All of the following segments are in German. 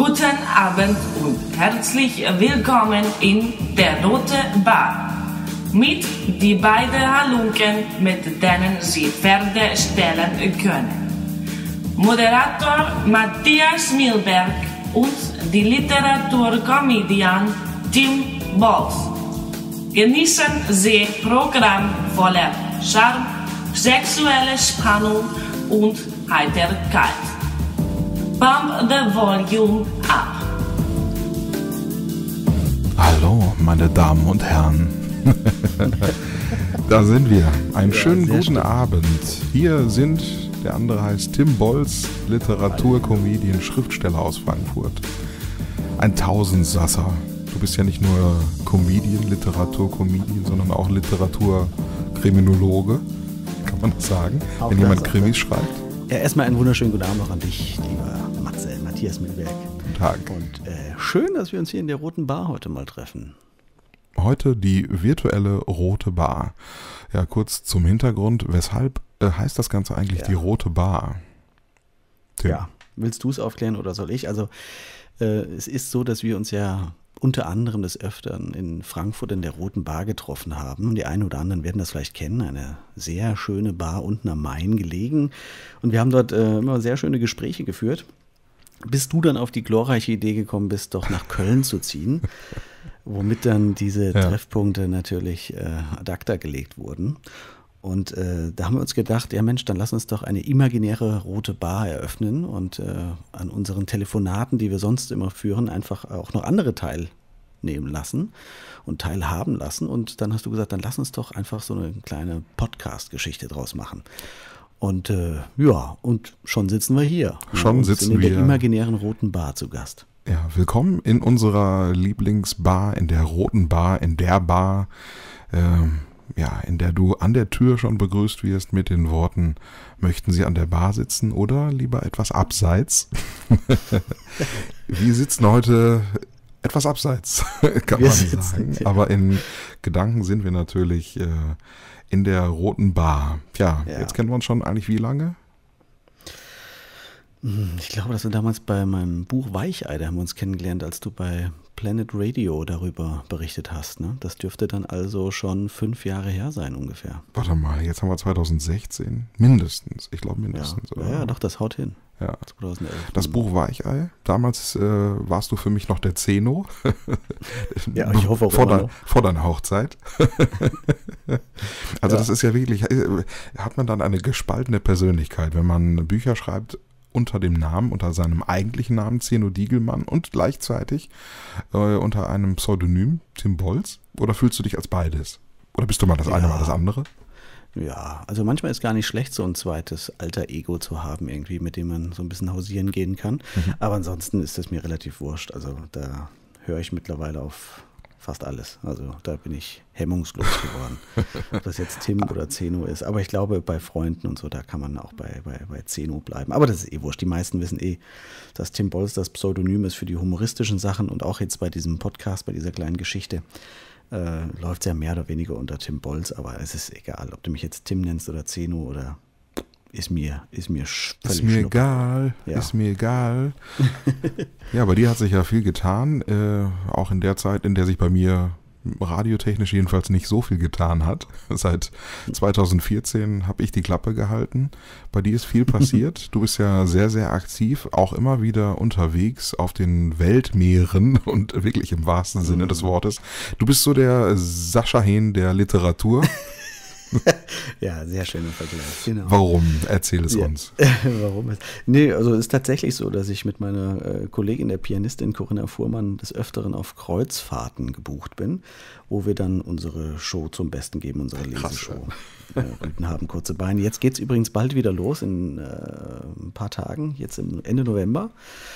Guten Abend und herzlich willkommen in der Rote Bar. Mit die beiden Halunken, mit denen Sie Pferde stellen können. Moderator Matthias Milberg und die Literaturkomedian Tim Bolz. Genießen Sie Programm voller Charme, sexuelle Spannung und Heiterkeit. Pump the volume up. Hallo, meine Damen und Herren. Da sind wir. Einen schönen guten Abend. Hier sind, der andere heißt Tim Bolz, Literaturcomedian, Schriftsteller aus Frankfurt. Ein Tausendsasser. Du bist ja nicht nur Comedian, Literaturcomedian, sondern auch Literaturkriminologe. Kann man das sagen? Auch wenn jemand Krimis schreibt? Ja, erstmal einen wunderschönen guten Abend noch an dich, lieber Matthias Milberg. Guten Tag. Und schön, dass wir uns hier in der Roten Bar heute mal treffen. Heute die virtuelle Rote Bar. Ja, kurz zum Hintergrund. Weshalb heißt das Ganze eigentlich die Rote Bar? Tim. Ja, willst du es aufklären oder soll ich? Also es ist so, dass wir uns ja unter anderem des Öfteren in Frankfurt in der Roten Bar getroffen haben. Die einen oder anderen werden das vielleicht kennen, eine sehr schöne Bar unten am Main gelegen. Und wir haben dort immer sehr schöne Gespräche geführt, bis du dann auf die glorreiche Idee gekommen bist, doch nach Köln zu ziehen, womit dann diese Treffpunkte natürlich ad acta gelegt wurden. Und da haben wir uns gedacht, ja Mensch, dann lass uns doch eine imaginäre Rote Bar eröffnen und an unseren Telefonaten, die wir sonst immer führen, einfach auch noch andere teilnehmen lassen und teilhaben lassen. Und dann hast du gesagt, dann lass uns doch einfach so eine kleine Podcast-Geschichte draus machen. Und und schon sitzen wir hier. Schon sitzen wir in der imaginären Roten Bar zu Gast. Ja, willkommen in unserer Lieblingsbar, in der Roten Bar, in der Bar, in der du an der Tür schon begrüßt wirst mit den Worten, möchten Sie an der Bar sitzen oder lieber etwas abseits? Wir sitzen heute etwas abseits, kann man sagen. Ja. Aber in Gedanken sind wir natürlich in der Roten Bar. Tja, jetzt kennen wir uns schon eigentlich wie lange? Ich glaube, dass wir damals bei meinem Buch Weichei, da haben wir uns kennengelernt, als du bei Planet Radio darüber berichtet hast. Ne? Das dürfte dann also schon 5 Jahre her sein ungefähr. Warte mal, jetzt haben wir 2016. Mindestens, ich glaube mindestens. Ja, doch, das haut hin. Ja. 2011. Das Buch Weichei, damals warst du für mich noch der Zeno. Ja, ich hoffe auch vor deiner Hochzeit. Also das ist ja wirklich, hat man dann eine gespaltene Persönlichkeit, wenn man Bücher schreibt, unter dem Namen, unter seinem eigentlichen Namen Zeno Diegelmann und gleichzeitig unter einem Pseudonym Tim Bolz? Oder fühlst du dich als beides? Oder bist du mal das eine, mal das andere? Ja, also manchmal ist gar nicht schlecht, so ein zweites alter Ego zu haben, irgendwie, mit dem man so ein bisschen hausieren gehen kann. Aber ansonsten ist das mir relativ wurscht. Also da höre ich mittlerweile auf fast alles. Also da bin ich hemmungslos geworden. Ob das jetzt Tim oder Zeno ist. Aber ich glaube, bei Freunden und so, da kann man auch bei Zeno bleiben. Aber das ist eh wurscht. Die meisten wissen dass Tim Bolz das Pseudonym ist für die humoristischen Sachen. Und auch jetzt bei diesem Podcast, bei dieser kleinen Geschichte, läuft es ja mehr oder weniger unter Tim Bolz. Aber es ist egal, ob du mich jetzt Tim nennst oder Zeno oder... Ist mir egal. Ja. Ist mir egal. Ja, bei dir hat sich ja viel getan, auch in der Zeit, in der sich bei mir radiotechnisch jedenfalls nicht so viel getan hat. Seit 2014 habe ich die Klappe gehalten. Bei dir ist viel passiert. Du bist ja sehr, sehr aktiv, auch immer wieder unterwegs auf den Weltmeeren und wirklich im wahrsten Sinne des Wortes. Du bist so der Sascha Hehn der Literatur. Ja, sehr schöner Vergleich. Genau. Warum? Erzähl es uns. Warum? Nee, also es ist tatsächlich so, dass ich mit meiner Kollegin, der Pianistin Corinna Fuhrmann, des Öfteren auf Kreuzfahrten gebucht bin, wo wir dann unsere Show zum Besten geben, unsere Leseshow. Rüden haben kurze Beine. Jetzt geht es übrigens bald wieder los, in ein paar Tagen, jetzt im Ende November.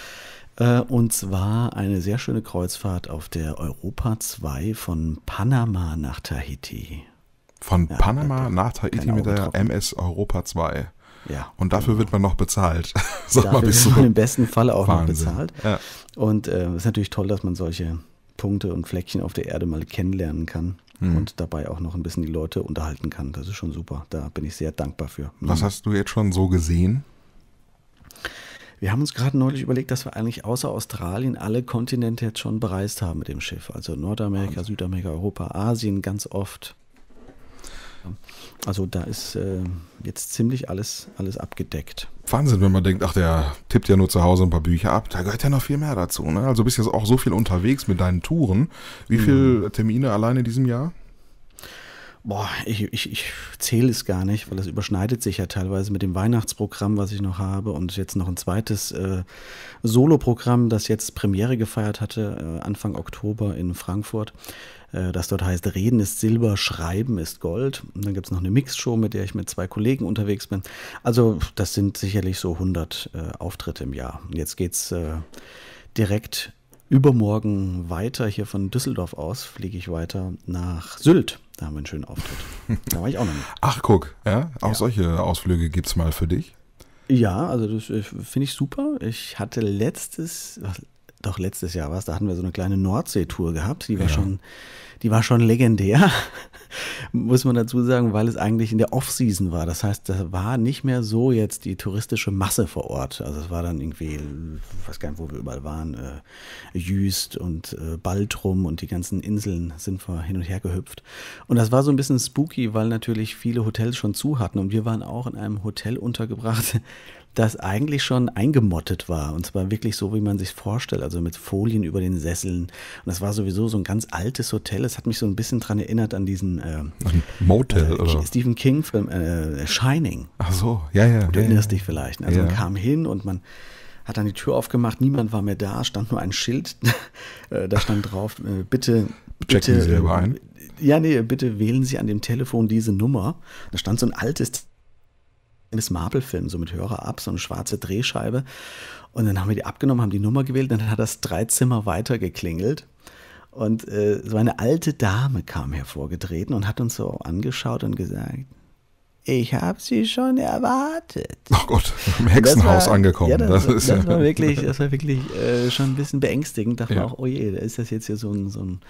Und zwar eine sehr schöne Kreuzfahrt auf der Europa 2 von Panama nach Tahiti. Von Panama nach Tahiti mit der MS Europa 2. Ja. Und dafür wird man noch bezahlt. Dafür wird man im besten Fall auch noch bezahlt. Ja. Und es ist natürlich toll, dass man solche Punkte und Fleckchen auf der Erde mal kennenlernen kann und dabei auch noch ein bisschen die Leute unterhalten kann. Das ist schon super. Da bin ich sehr dankbar für. Was hast du jetzt schon so gesehen? Wir haben uns gerade neulich überlegt, dass wir eigentlich außer Australien alle Kontinente jetzt schon bereist haben mit dem Schiff. Also Nordamerika, Südamerika, Europa, Asien ganz oft. Also da ist jetzt ziemlich alles abgedeckt. Wahnsinn, wenn man denkt, ach, der tippt ja nur zu Hause ein paar Bücher ab. Da gehört ja noch viel mehr dazu. Ne? Also bist du jetzt auch so viel unterwegs mit deinen Touren. Wie viele Termine allein in diesem Jahr? Boah, ich zähle es gar nicht, weil es überschneidet sich ja teilweise mit dem Weihnachtsprogramm, was ich noch habe, und jetzt noch ein zweites Soloprogramm, das jetzt Premiere gefeiert hatte, Anfang Oktober in Frankfurt. Das dort heißt, Reden ist Silber, Schreiben ist Gold. Und dann gibt es noch eine Mixshow, mit der ich mit 2 Kollegen unterwegs bin. Also das sind sicherlich so 100 Auftritte im Jahr. Und jetzt geht es direkt übermorgen weiter. Hier von Düsseldorf aus fliege ich weiter nach Sylt. Da haben wir einen schönen Auftritt. Da war ich auch noch nicht. Ach, guck, ja, auch solche Ausflüge gibt es mal für dich? Ja, also das finde ich super. Ich hatte letztes Jahr da hatten wir so eine kleine Nordseetour gehabt. Die war schon legendär, muss man dazu sagen, weil es eigentlich in der Off-Season war. Das heißt, da war nicht mehr so jetzt die touristische Masse vor Ort. Also es war dann irgendwie, ich weiß gar nicht, wo wir überall waren, Jüst und Baltrum und die ganzen Inseln sind wir hin und her gehüpft. Und das war so ein bisschen spooky, weil natürlich viele Hotels schon zu hatten. Und wir waren auch in einem Hotel untergebracht, das eigentlich schon eingemottet war. Und zwar wirklich so, wie man sich vorstellt, also mit Folien über den Sesseln. Und das war sowieso so ein ganz altes Hotel. Es hat mich so ein bisschen dran erinnert an diesen Motel, oder? Stephen King-Film Shining. Ach so, ja. Du erinnerst dich vielleicht. Also man kam hin und man hat dann die Tür aufgemacht, niemand war mehr da, stand nur ein Schild, da stand drauf, bitte checken Sie selber ein. Ja, nee, bitte wählen Sie an dem Telefon diese Nummer. Da stand so ein altes Marvel-Film, so mit Hörer ab, so eine schwarze Drehscheibe. Und dann haben wir die abgenommen, haben die Nummer gewählt, dann hat das 3 Zimmer weiter geklingelt. Und so eine alte Dame kam hervorgetreten und hat uns so angeschaut und gesagt, ich habe Sie schon erwartet. Oh Gott, im Hexenhaus angekommen. Ja, das war wirklich schon ein bisschen beängstigend. Dachte man auch, oh je, ist das jetzt hier so ein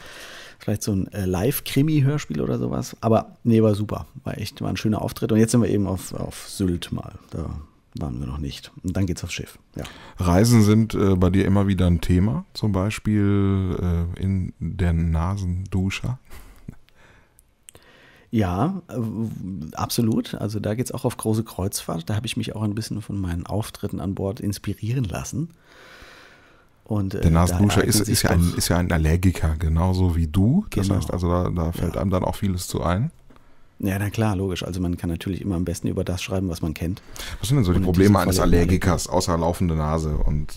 Live-Krimi-Hörspiel oder sowas. Aber nee, war super. War ein schöner Auftritt. Und jetzt sind wir eben auf Sylt mal. Da waren wir noch nicht. Und dann geht's aufs Schiff. Ja. Reisen sind bei dir immer wieder ein Thema. Zum Beispiel in der Nasenduscher. Ja, absolut. Also da geht's auch auf große Kreuzfahrt. Da habe ich mich auch ein bisschen von meinen Auftritten an Bord inspirieren lassen. Und, der Nasenduscher ist ja ein Allergiker, genauso wie du. Das heißt, also da fällt einem dann auch vieles zu ein. Ja, na klar, logisch. Also man kann natürlich immer am besten über das schreiben, was man kennt. Was sind denn so die Probleme eines Allergikers, außer laufende Nase? Und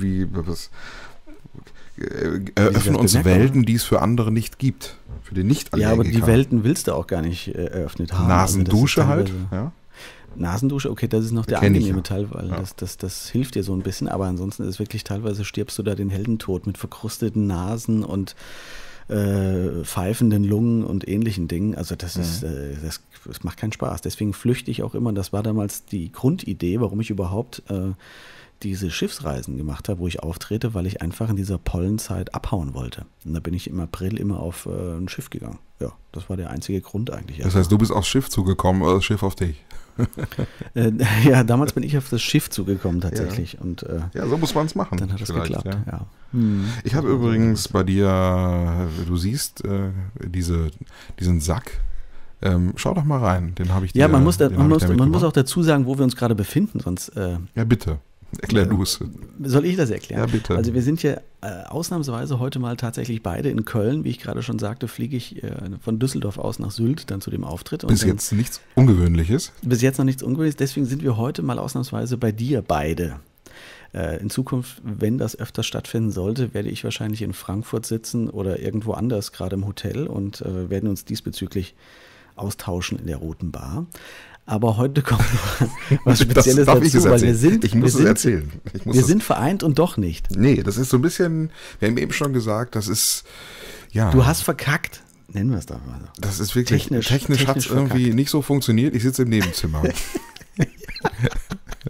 eröffnen uns Welten, die es für andere nicht gibt. Für den Nicht-Allergiker. Ja, aber die Welten willst du auch gar nicht eröffnet haben. Nasendusche also halt, ja. Nasendusche, okay, das ist noch der angenehme Teil, weil das hilft dir so ein bisschen, aber ansonsten ist wirklich teilweise stirbst du da den Heldentod mit verkrusteten Nasen und pfeifenden Lungen und ähnlichen Dingen. Also das macht keinen Spaß. Deswegen flüchte ich auch immer. Das war damals die Grundidee, warum ich überhaupt diese Schiffsreisen gemacht habe, wo ich auftrete, weil ich einfach in dieser Pollenzeit abhauen wollte. Und da bin ich im April immer auf ein Schiff gegangen. Ja, das war der einzige Grund eigentlich. Das heißt, du bist aufs Schiff zugekommen oder das Schiff auf dich? Ja, damals bin ich auf das Schiff zugekommen tatsächlich. Ja, und, so muss man es machen. Dann hat es geklappt, ja. Ich habe übrigens bei dir, du siehst diesen Sack. Schau doch mal rein, den habe ich dir. Ja, man muss auch dazu sagen, wo wir uns gerade befinden, sonst. Ja, bitte. Erklär du es. Soll ich das erklären? Ja, bitte. Also wir sind ja ausnahmsweise heute mal tatsächlich beide in Köln. Wie ich gerade schon sagte, fliege ich von Düsseldorf aus nach Sylt, dann zu dem Auftritt. Bis jetzt nichts Ungewöhnliches? Bis jetzt noch nichts Ungewöhnliches. Deswegen sind wir heute mal ausnahmsweise bei dir beide. In Zukunft, wenn das öfter stattfinden sollte, werde ich wahrscheinlich in Frankfurt sitzen oder irgendwo anders, gerade im Hotel, und werden uns diesbezüglich austauschen in der Roten Bar. Aber heute kommt noch was Spezielles dazu, weil wir sind vereint und doch nicht. Nee, das ist so ein bisschen, wir haben eben schon gesagt, das ist, ja. Du hast verkackt, nennen wir es doch mal so. Das ist wirklich, technisch hat es irgendwie nicht so funktioniert, ich sitze im Nebenzimmer.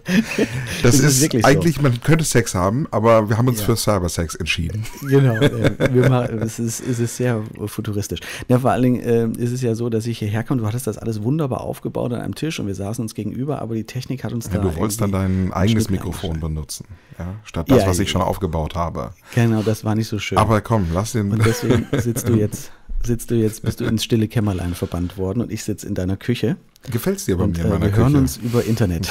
Das Es ist ist wirklich eigentlich, so. man könnte Sex haben, aber wir haben uns Ja. für Cybersex entschieden. Genau, es ist sehr futuristisch. Ja, vor allen Dingen ist es ja so, dass ich hierher komme, du hattest das alles wunderbar aufgebaut an einem Tisch und wir saßen uns gegenüber, aber die Technik hat uns Ja, da du wolltest dann irgendwie dein eigenes Schnitt Mikrofon eingeschaltet. benutzen, ja, statt das, Ja, was ich schon genau. aufgebaut habe. Genau, das war nicht so schön. Aber komm, lass den. Und deswegen bist du ins stille Kämmerlein verbannt worden und ich sitze in deiner Küche Gefällt's dir bei und mir in meiner wir hören Küche? uns über Internet.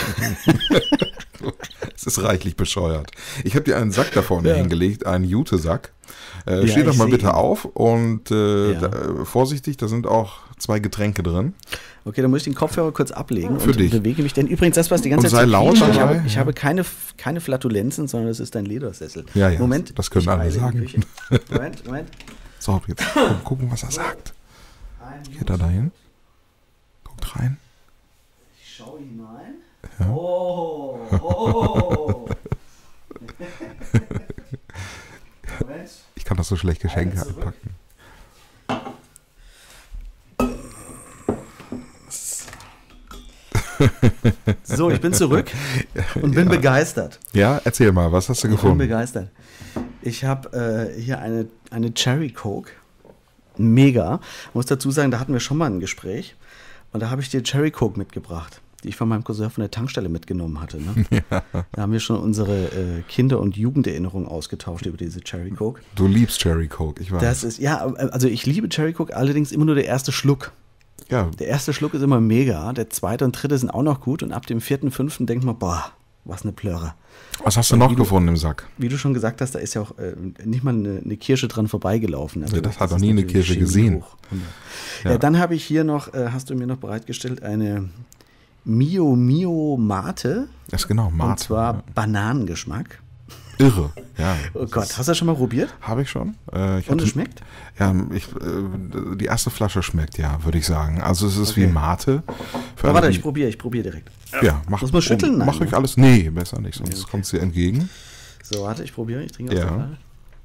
Es ist reichlich bescheuert. Ich habe dir einen Sack da vorne Ja. hingelegt, einen Jute-Sack. Ja, Steh doch ich mal seh bitte ihn. auf und Ja. vorsichtig, da sind auch 2 Getränke drin. Okay, dann muss ich den Kopfhörer kurz ablegen Für und dich. bewege mich. Denn übrigens, das, was die ganze Und Zeit sei so laut quietscht, dabei, ich ja. habe keine Flatulenzen, sondern das ist ein Ledersessel. Ja, ja, Moment, das können ich alle eile in die sagen. Küche. Moment. So, jetzt gucken, was er sagt. Geht er dahin? Guckt rein. Ich schaue hinein. Ja. Oh. Moment. Ich kann das so schlecht Geschenke Zurück. einpacken. So, ich bin zurück und bin begeistert. Ja, erzähl mal, was hast du Ich bin gefunden? begeistert. Ich habe hier eine Cherry Coke. Mega. Ich muss dazu sagen, da hatten wir schon mal ein Gespräch. Und da habe ich dir Cherry Coke mitgebracht, die ich von meinem Cousin von der Tankstelle mitgenommen hatte. Ne? Da haben wir schon unsere Kinder- und Jugenderinnerungen ausgetauscht über diese Cherry Coke. Du liebst Cherry Coke, ich weiß. Das ist, ja, also ich liebe Cherry Coke, allerdings immer nur der erste Schluck. ja, Der erste Schluck ist immer mega, der zweite und dritte sind auch noch gut und ab dem vierten, fünften denkt man, boah, was eine Plörre. was hast du noch gefunden im Sack? Wie du schon gesagt hast, da ist ja auch nicht mal eine Kirsche dran vorbeigelaufen. Also Ja, das hat ist noch nie eine natürlich Kirsche Chemie gesehen. hoch 100. Ja, dann habe ich hier noch, hast du mir noch bereitgestellt, eine Mio Mio Mate. Das ist genau, Mate. Und zwar Bananengeschmack. Irre, ja. Oh Gott, hast du das schon mal probiert? Habe ich schon. Und es schmeckt? Ja, die erste Flasche schmeckt, ja, würde ich sagen. Also es ist Okay. wie Mate. Für Oh, alle, warte, die- ich probiere direkt. Ja, mach, Muss man schütteln? Mach Nein, euch ne? alles. Nee, besser nicht, sonst Ja, okay. kommt es dir entgegen. So, warte, ich probiere, ich trinke aus Ja. der Flasche.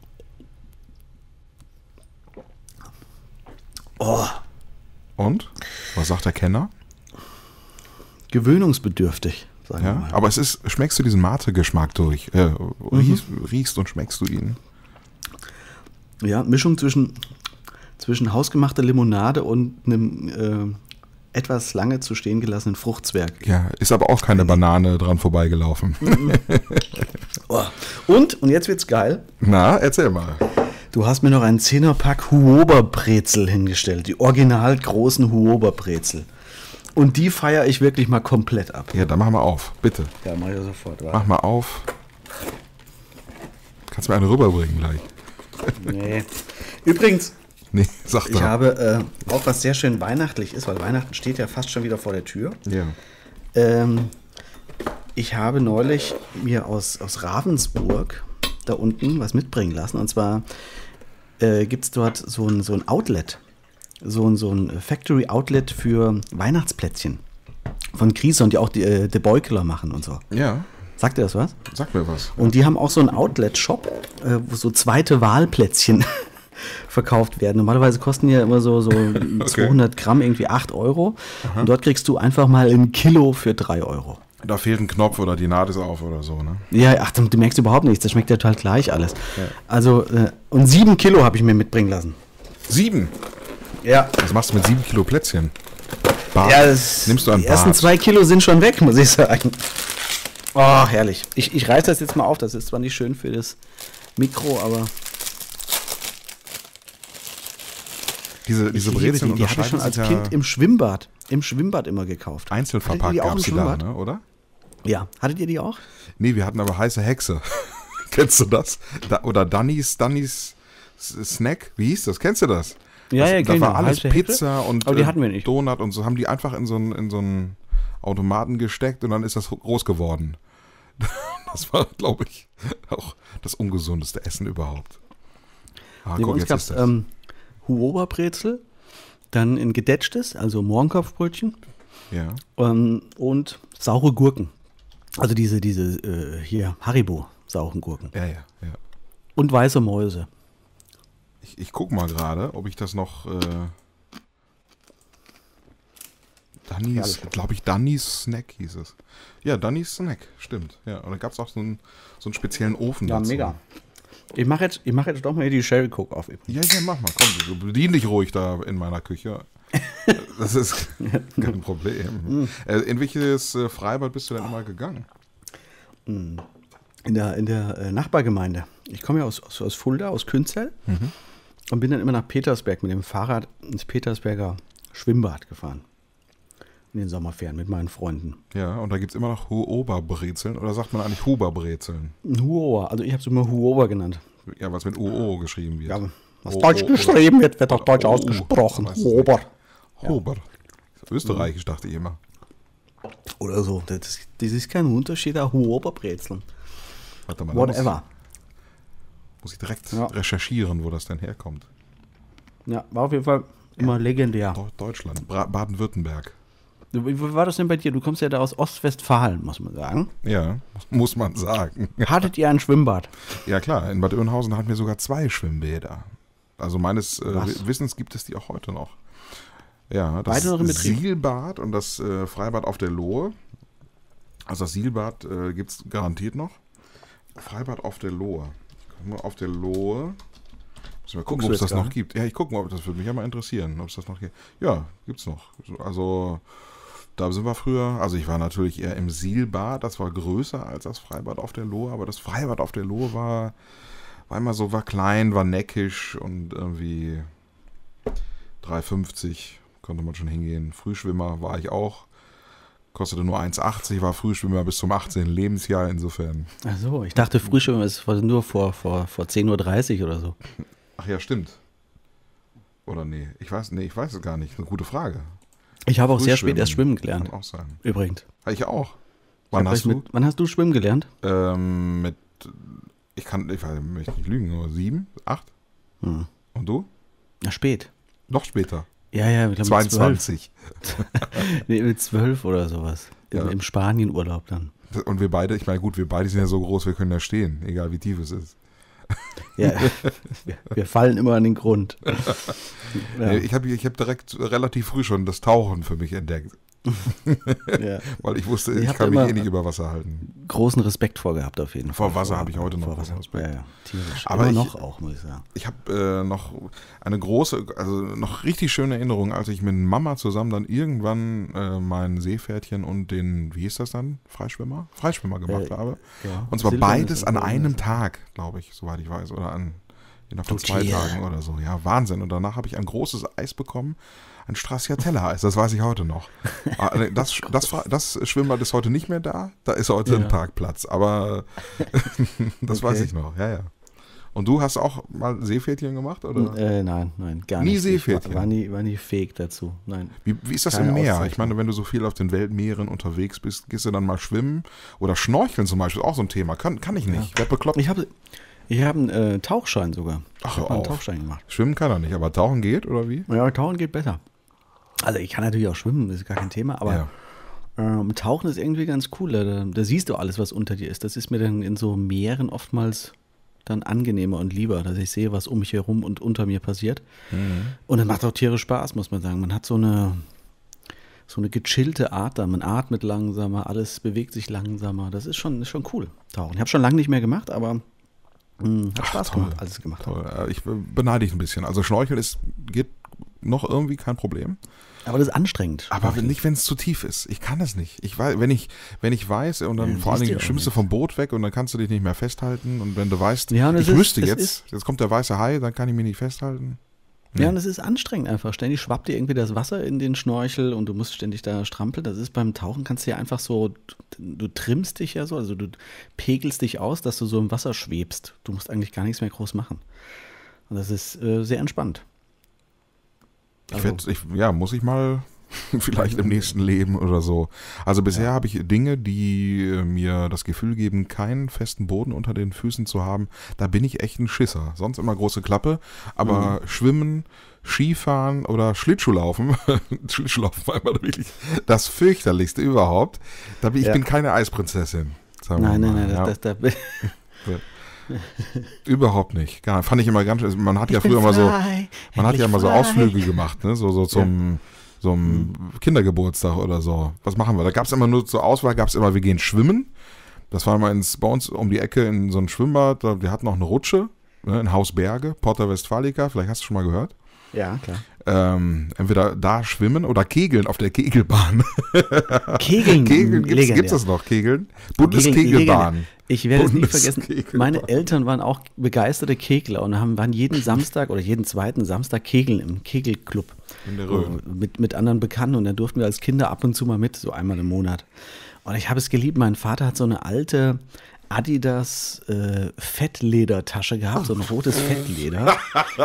Oh, Und? Was sagt der Kenner? gewöhnungsbedürftig, sagen wir Ja, mal. aber schmeckst du diesen Mate-Geschmack durch? Riechst und schmeckst du ihn? Ja, Mischung zwischen hausgemachter Limonade und einem etwas lange zu stehen gelassenen Fruchtzwerg. Ja, ist aber auch keine Banane dran vorbeigelaufen. Oh. Und jetzt wird's geil. Na, erzähl mal. Du hast mir noch einen 10er-Pack Huober-Brezel hingestellt. Die original großen Huober-Brezel. Und die feiere ich wirklich mal komplett ab. Ja, dann mach mal auf, bitte. Ja, mach ich sofort. Mach mal auf. Kannst mir eine rüberbringen gleich. Nee. Übrigens, Nee, sag ich doch. habe auch was sehr schön weihnachtlich ist, weil Weihnachten steht ja fast schon wieder vor der Tür. Ja. Ich habe neulich mir aus Ravensburg da unten was mitbringen lassen. Und zwar gibt es dort so ein Outlet, so ein Factory-Outlet für Weihnachtsplätzchen von Grieser und die auch die Beukeler machen und so. Ja, Sagt ihr das was? sag mir was. Und die haben auch so einen Outlet-Shop, wo so zweite Wahlplätzchen verkauft werden. Normalerweise kosten die ja immer so 200 Gramm irgendwie 8 Euro. Und dort kriegst du einfach mal ein Kilo für 3 Euro. Da fehlt ein Knopf oder die Naht ist auf oder so, ne? Ja, ach, du merkst überhaupt nichts. Das schmeckt ja total gleich alles. Also, und 7 Kilo habe ich mir mitbringen lassen. 7. Ja. Was machst du mit 7 Kilo Plätzchen? Bart. Ja, Nimmst du ein die ersten Bart? 2 Kilo sind schon weg, muss ich sagen. Oh, herrlich. Ich reiß das jetzt mal auf. Das ist zwar nicht schön für das Mikro, aber Diese ich liebe Brezeln die habe ich schon unterscheiden als sich Kind ja im Schwimmbad immer gekauft. einzeln Hattet ihr verpackt, die auch gab im es die da, Schwimmbad? ne, oder? Ja. Hattet ihr die auch? Nee, wir hatten aber heiße Hexe. Kennst du das? Oder Dannys Snack, wie hieß das? Kennst du das? Ja, ja, Da genau. war alles Heiße Hexe. Pizza und Aber die hatten wir nicht. Donut und so, haben die einfach in so einen Automaten gesteckt und dann ist das groß geworden. Das war, glaube ich, auch das ungesundeste Essen überhaupt. Ah, Nee, bei guck, uns jetzt gab ist es das. Huober-Brezel, dann ein gedätschtes, also Mohrenkopfbrötchen Ja. und saure Gurken. Also diese hier Haribo sauren Gurken. Ja. Und weiße Mäuse. Ich guck mal gerade, ob ich das noch. Danny's, glaube ich, Danny's Snack hieß es. Ja, Danny's Snack, stimmt. Ja, und da gab es auch so einen speziellen Ofen dazu. Ja, mega. Ich mach jetzt doch mal hier die Sherry Coke auf. Ja, mach mal, komm, du bedien dich ruhig da in meiner Küche. Das ist kein Problem. In welches Freibad bist du denn immer gegangen? In der Nachbargemeinde. Ich komme ja aus Fulda, aus Künzell. Und bin dann immer nach Petersberg mit dem Fahrrad ins Petersberger Schwimmbad gefahren. In den Sommerferien mit meinen Freunden. Ja, und da gibt es immer noch Huober-Brezeln. Oder sagt man eigentlich Huber-Brezeln? Huober, also ich habe es immer Huober genannt. Ja, was mit UO geschrieben wird. Ja, was Deutsch geschrieben wird auch Deutsch ausgesprochen. Huober. Huber. Österreichisch, dachte ich immer. Oder so. Das ist kein Unterschied, auch Huober-Brezeln. Warte mal, Whatever. Muss ich direkt recherchieren, wo das denn herkommt. Ja, war auf jeden Fall immer legendär. Deutschland, Baden-Württemberg. Wie war das denn bei dir? Du kommst ja da aus Ostwestfalen, muss man sagen. Ja, muss man sagen. Hattet ihr ein Schwimmbad? Ja klar, in Bad Oeynhausen hatten wir sogar 2 Schwimmbäder. Also meines Wissens gibt es die auch heute noch. Ja, das Sielbad und das Freibad auf der Lohe. Also das Sielbad gibt es garantiert noch. Freibad auf der Lohe. Auf der Lohe. Müssen wir gucken, ob es das noch gibt. Ja, ich gucke mal, das würde mich ja mal interessieren, ob es das noch gibt. Ja, gibt's noch. Also da sind wir früher, also ich war natürlich eher im Sielbad, das war größer als das Freibad auf der Lohe, aber das Freibad auf der Lohe war immer so, war klein, war neckisch und irgendwie 3,50 konnte man schon hingehen. Frühschwimmer war ich auch. Kostete nur 1,80, war Frühschwimmer bis zum 18. Lebensjahr, insofern. Ach so, ich dachte Frühschwimmer ist nur vor 10:30 Uhr oder so. Ach ja, stimmt. Oder nee, ich weiß es gar nicht. Eine gute Frage. Ich habe auch sehr spät erst schwimmen gelernt. Kann auch sein. Übrigens. Ich auch. Wann hast du schwimmen gelernt? Ich möchte nicht lügen, nur 7, 8. Und du? Na, spät. Noch später. Ja, ich glaube 22. Mit 12 oder sowas. Ja. Im Spanienurlaub dann. Und wir beide, ich meine, gut, wir beide sind ja so groß, wir können ja stehen, egal wie tief es ist. Ja, wir fallen immer an den Grund. Ja. Ich hab direkt relativ früh schon das Tauchen für mich entdeckt. Ja. Weil ich wusste, ich kann mich nicht über Wasser halten. Großen Respekt vorgehabt auf jeden Fall. Vor Wasser habe ich heute noch großen Respekt. Ja, tierisch. Aber noch auch, muss ich sagen. Ich habe noch eine große, also noch richtig schöne Erinnerung, als ich mit Mama zusammen dann irgendwann mein Seepferdchen und den, wie hieß das dann, Freischwimmer gemacht habe. Ja. Und zwar beides an einem Tag, glaube ich, soweit ich weiß, oder innerhalb von 2 Tagen oder so. Ja, Wahnsinn. Und danach habe ich ein großes Eis bekommen. Ein Stracciatella-Eis, das weiß ich heute noch. Das Schwimmbad ist heute nicht mehr da, da ist heute ein Parkplatz, aber das weiß ich noch, ja. Und du hast auch mal Seepferdchen gemacht, oder? Nein, gar nicht. Nie Seepferdchen? War nie fähig dazu, nein. Wie ist das im Meer? Ich meine, wenn du so viel auf den Weltmeeren unterwegs bist, gehst du dann mal schwimmen? Oder schnorcheln zum Beispiel, ist auch so ein Thema. Kann ich nicht, ich werde bekloppt. Ich habe einen Tauchschein sogar. Ach, hör auf. Einen Tauchschein gemacht. Schwimmen kann er nicht, aber tauchen geht, oder wie? Ja, tauchen geht besser. Also ich kann natürlich auch schwimmen, das ist gar kein Thema, aber Tauchen ist irgendwie ganz cool. Da siehst du alles, was unter dir ist. Das ist mir dann in so Meeren oftmals dann angenehmer und lieber, dass ich sehe, was um mich herum und unter mir passiert. Und dann macht auch tierisch Spaß, muss man sagen. Man hat so eine gechillte Art da. Man atmet langsamer, alles bewegt sich langsamer. Das ist schon cool, Tauchen. Ich habe schon lange nicht mehr gemacht, aber hat Spaß gemacht, alles gemacht habe. Ich beneide dich ein bisschen. Also Schnorcheln geht noch irgendwie kein Problem. Aber das ist anstrengend. Aber nicht, wenn es zu tief ist. Ich kann es nicht. Ich weiß, wenn ich weiß und dann vor allen Dingen schwimmst du vom Boot weg und dann kannst du dich nicht mehr festhalten. Und wenn du weißt, jetzt kommt der weiße Hai, dann kann ich mich nicht festhalten. Ja, und es ist anstrengend einfach. Ständig schwappt dir irgendwie das Wasser in den Schnorchel und du musst ständig da strampeln. Das ist beim Tauchen, kannst du ja einfach so, du trimmst dich ja so, also du pegelst dich aus, dass du so im Wasser schwebst. Du musst eigentlich gar nichts mehr groß machen. Und das ist sehr entspannt. Muss ich mal vielleicht im nächsten Leben oder so. Also bisher habe ich Dinge, die mir das Gefühl geben, keinen festen Boden unter den Füßen zu haben. Da bin ich echt ein Schisser. Sonst immer große Klappe. Aber Schwimmen, Skifahren oder Schlittschuhlaufen, Schlittschuhlaufen war immer wirklich das fürchterlichste überhaupt. Ich bin keine Eisprinzessin. Nein. Überhaupt nicht. Fand ich immer ganz schön. Man hat ja früher mal so Ausflüge gemacht, ne? So so einem Kindergeburtstag oder so. Was machen wir? Da gab es immer nur zur Auswahl, wir gehen schwimmen. Das war mal bei uns um die Ecke in so ein Schwimmbad. Wir hatten auch eine Rutsche, ne, in Hausberge, Porta Westfalica, vielleicht hast du schon mal gehört. Ja, klar. Entweder da schwimmen oder kegeln auf der Kegelbahn. Kegeln? Gibt's das noch, Kegeln? Bundeskegelbahn. Ich werde es nie vergessen, meine Eltern waren auch begeisterte Kegler und waren jeden Samstag oder jeden zweiten Samstag kegeln im Kegelclub. In der Rhön. Mit anderen Bekannten und da durften wir als Kinder ab und zu mal mit, so einmal im Monat. Und ich habe es geliebt, mein Vater hat so eine alte Adidas Fettledertasche gehabt, so ein rotes Fettleder.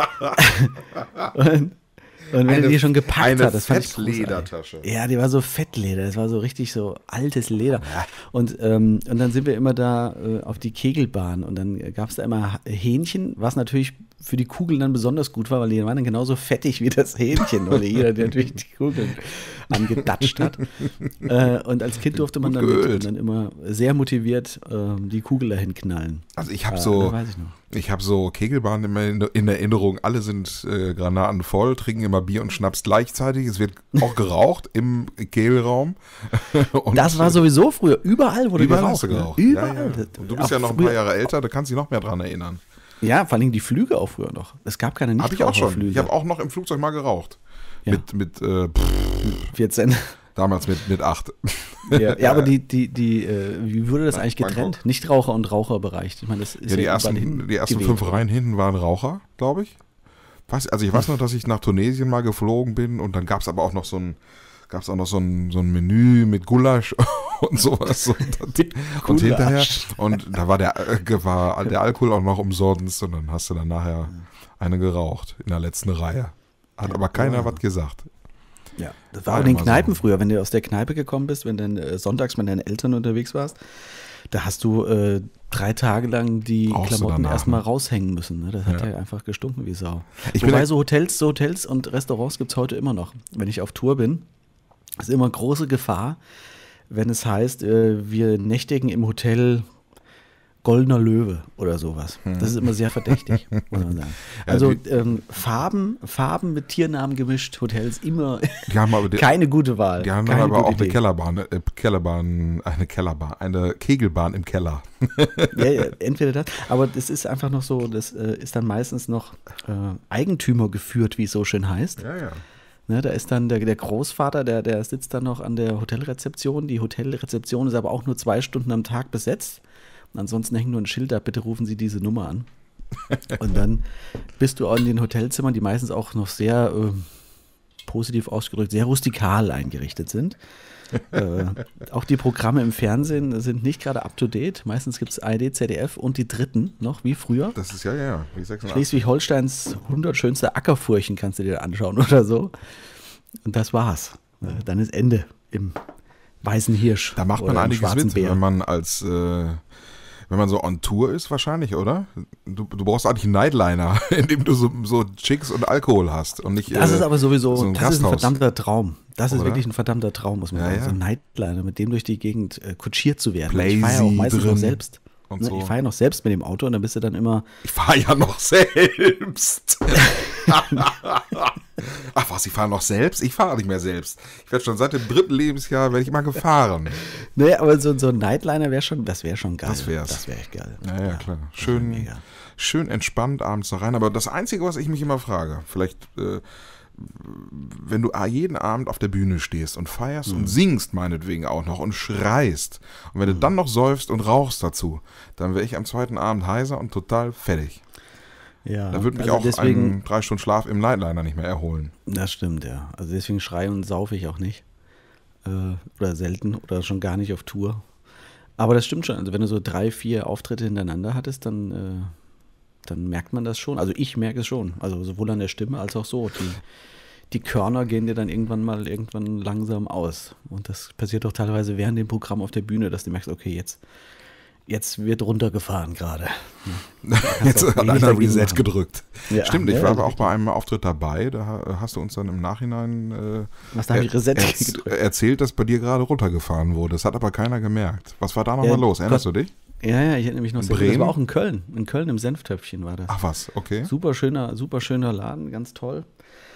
Und wenn er die schon gepackt hat, das fand ich großartig. Ledertasche. Ja, die war so Fettleder, das war so richtig so altes Leder. Und dann sind wir immer da auf die Kegelbahn und dann gab es da immer Hähnchen, was natürlich für die Kugeln dann besonders gut war, weil die waren dann genauso fettig wie das Hähnchen, weil jeder natürlich die Kugeln angedatscht hat. Und als Kind durfte man dann mit und dann immer sehr motiviert die Kugel dahin knallen. Also ich habe so Kegelbahnen immer in Erinnerung, alle sind Granaten voll, trinken immer Bier und Schnaps gleichzeitig, es wird auch geraucht im Kegelraum. Und das war sowieso früher, überall wurde geraucht. Hast du geraucht. Ne? Überall. Ja. Du bist ja noch ein paar Jahre älter, da kannst du dich noch mehr dran erinnern. Ja, vor allem die Flüge auch früher noch. Es gab keine Nichtraucherflüge. Habe ich auch schon. Ich habe auch noch im Flugzeug mal geraucht. Ja. Mit 14. Damals mit 8. Ja, aber wie wurde das eigentlich getrennt? Nichtraucher und Raucherbereich. Ich meine, das ist die ersten 5 Reihen hinten waren Raucher, glaube ich. Ich weiß noch, dass ich nach Tunesien mal geflogen bin und dann gab es aber auch noch so ein Menü mit Gulasch und sowas. Und hinterher, und da war der Alkohol auch noch umsonst und dann hast du dann nachher eine geraucht in der letzten Reihe. Hat aber keiner was gesagt. Ja, das war auch in den Kneipen so. Früher, wenn du aus der Kneipe gekommen bist, wenn du sonntags mit deinen Eltern unterwegs warst, da hast du 3 Tage lang die Klamotten erstmal raushängen müssen. Ne? Das hat ja einfach gestunken wie Sau. Wobei so Hotels und Restaurants gibt es heute immer noch. Wenn ich auf Tour bin, ist immer große Gefahr, wenn es heißt, wir nächtigen im Hotel Goldener Löwe oder sowas. Das ist immer sehr verdächtig, muss man sagen. Also Farben mit Tiernamen gemischt, Hotels immer keine gute Wahl. Die haben aber auch eine Kegelbahn im Keller. Ja, entweder das, aber das ist einfach noch so, das ist dann meistens noch Eigentümer geführt, wie es so schön heißt. Ja. Ne, da ist dann der Großvater, der sitzt dann noch an der Hotelrezeption. Die Hotelrezeption ist aber auch nur 2 Stunden am Tag besetzt. Ansonsten hängt nur ein Schild da, bitte rufen Sie diese Nummer an. Und dann bist du auch in den Hotelzimmern, die meistens auch noch sehr positiv ausgedrückt, sehr rustikal eingerichtet sind. Auch die Programme im Fernsehen sind nicht gerade up to date. Meistens gibt es ARD, ZDF und die Dritten noch, wie früher. Das ist ja, wie 86. Schleswig-Holsteins 100 schönste Ackerfurchen kannst du dir anschauen oder so. Und das war's. Dann ist Ende im Weißen Hirsch. Da macht man einiges mit, wenn man so on Tour ist wahrscheinlich, oder? Du brauchst eigentlich einen Nightliner, in dem du so Chicks und Alkohol hast. Und nicht, das ist aber sowieso, so das ist ein verdammter Traum. Das ist oder? Wirklich ein verdammter Traum, muss man sagen. So ein Nightliner, mit dem durch die Gegend kutschiert zu werden. Plazy ich fahre ja auch meistens noch selbst. Und so. Ich fahre ja noch selbst mit dem Auto und dann bist du dann immer... Ich fahre ja noch selbst. Ach was, ich fahre noch selbst? Ich fahre nicht mehr selbst. Ich werde schon seit dem 3. Lebensjahr werde ich mal gefahren. Nee, aber so ein Nightliner wäre schon geil. Das wäre echt geil. Ja, klar. Schön entspannt abends noch rein. Aber das Einzige, was ich mich immer frage, vielleicht, wenn du jeden Abend auf der Bühne stehst und feierst und singst meinetwegen auch noch und schreist und wenn du dann noch säufst und rauchst dazu, dann wäre ich am 2. Abend heiser und total fertig. Ja, da würde mich auch ein 3 Stunden Schlaf im Nightliner nicht mehr erholen. Das stimmt, ja. Also deswegen schreie und saufe ich auch nicht. Oder selten oder schon gar nicht auf Tour. Aber das stimmt schon. Also wenn du so 3, 4 Auftritte hintereinander hattest, dann merkt man das schon. Also ich merke es schon. Also sowohl an der Stimme als auch so. Die Körner gehen dir dann irgendwann langsam aus. Und das passiert doch teilweise während dem Programm auf der Bühne, dass du merkst, okay, jetzt wird runtergefahren gerade. Jetzt hat einer Reset gedrückt. Ja, stimmt, ich war aber auch bei einem Auftritt dabei, da hast du uns dann im Nachhinein erzählt, dass bei dir gerade runtergefahren wurde. Das hat aber keiner gemerkt. Was war da nochmal los? Erinnerst du dich? Ja, ich erinnere mich noch sehr gut. Das war auch in Köln. In Köln im Senftöpfchen war das. Ach was, okay. Super schöner Laden, ganz toll.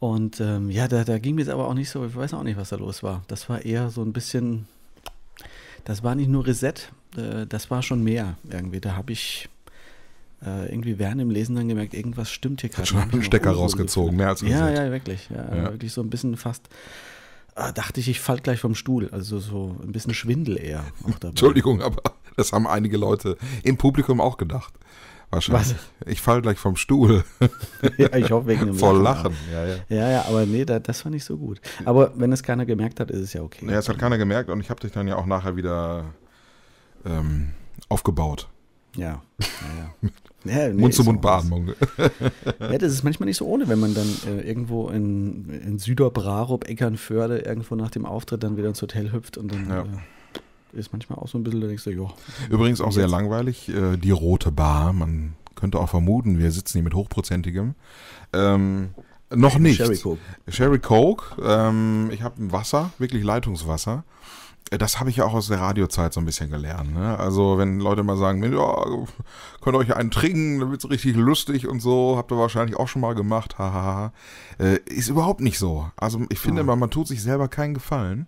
Und da ging mir jetzt aber auch nicht so, ich weiß auch nicht, was da los war. Das war eher so ein bisschen, das war nicht nur Reset, das war schon mehr irgendwie. Da habe ich irgendwie während dem Lesen dann gemerkt, irgendwas stimmt hier gerade. Schon einen Stecker rausgezogen, mehr als Reset. Ja, wirklich. Ja. Wirklich so ein bisschen fast, dachte ich falle gleich vom Stuhl. Also so ein bisschen Schwindel eher auch dabei. Entschuldigung, aber das haben einige Leute im Publikum auch gedacht. Wahrscheinlich. Was? Ich falle gleich vom Stuhl. Ja, ich hoffe wegen dem Voll Lachen. Ja, aber nee, das war nicht so gut. Aber wenn es keiner gemerkt hat, ist es ja okay. Ja, es hat keiner gemerkt und ich habe dich dann ja auch nachher wieder aufgebaut. Ja. Mund-zu-Mund-Beatmung. Ja, das ist manchmal nicht so ohne, wenn man dann irgendwo in Süderbrarup, Eckernförde irgendwo nach dem Auftritt dann wieder ins Hotel hüpft und dann ist manchmal auch so ein bisschen, da denkst du, jo. Übrigens auch sehr langweilig, die Rote Bar, man könnte auch vermuten, wir sitzen hier mit Hochprozentigem. Noch nicht. Sherry Coke. Ich habe ein Wasser, wirklich Leitungswasser. Das habe ich ja auch aus der Radiozeit so ein bisschen gelernt. Ne? Also wenn Leute mal sagen, ja, könnt ihr euch einen trinken, dann wird es richtig lustig und so, habt ihr wahrscheinlich auch schon mal gemacht, hahaha. Ist überhaupt nicht so. Also ich finde immer, man tut sich selber keinen Gefallen.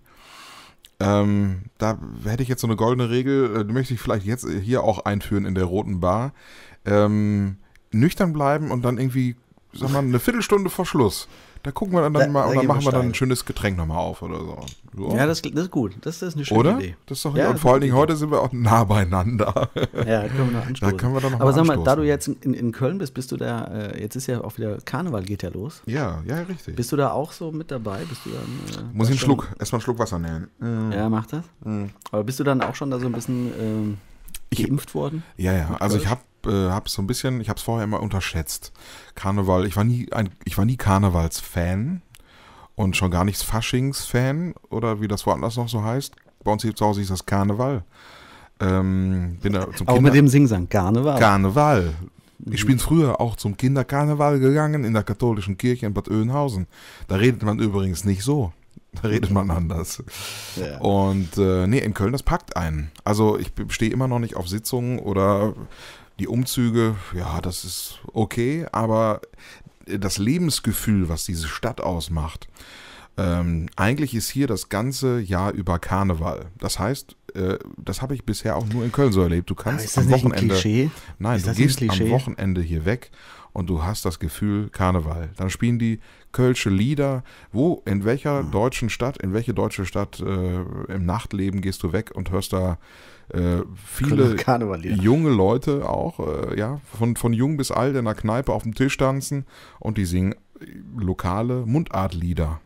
Da hätte ich jetzt so eine goldene Regel, die möchte ich vielleicht jetzt hier auch einführen in der Roten Bar. Nüchtern bleiben und dann irgendwie, sag mal, eine Viertelstunde vor Schluss. Da gucken wir dann mal und dann machen wir dann ein schönes Getränk nochmal auf oder so. Ja, das ist gut. Das ist eine schöne Idee. Das ist doch und vor allen Dingen heute sind wir auch nah beieinander. Ja, da können wir noch anstoßen. Da können wir dann noch Aber mal sag mal, da du jetzt in Köln bist du da, jetzt ist ja auch wieder, Karneval geht ja los. Ja, richtig. Bist du da auch so mit dabei? Bist du dann, Muss ich erstmal einen Schluck Wasser nehmen. Ja, mach das. Aber bist du dann auch schon da so ein bisschen geimpft worden? Ja, also ich habe so ein bisschen, ich habe es vorher immer unterschätzt. Karneval, ich war nie Karnevalsfan und schon gar nicht Faschingsfan oder wie das woanders noch so heißt. Bei uns hier zu Hause ist das Karneval. Bin da zum auch mit dem Singsang, Karneval. Karneval. Ich bin früher auch zum Kinderkarneval gegangen in der katholischen Kirche in Bad Oeynhausen. Da redet man übrigens nicht so. Da redet man anders. Ja. Und in Köln, das packt einen. Also ich stehe immer noch nicht auf Sitzungen oder die Umzüge, ja, das ist okay, aber das Lebensgefühl, was diese Stadt ausmacht, eigentlich ist hier das ganze Jahr über Karneval. Das heißt, das habe ich bisher auch nur in Köln so erlebt. Du kannst am Wochenende. Nein, du gehst am Wochenende hier weg und du hast das Gefühl Karneval. Dann spielen die kölsche Lieder. In welche deutsche Stadt im Nachtleben gehst du weg und hörst da viele junge Leute auch, von jung bis alt in der Kneipe auf dem Tisch tanzen und die singen lokale Mundartlieder.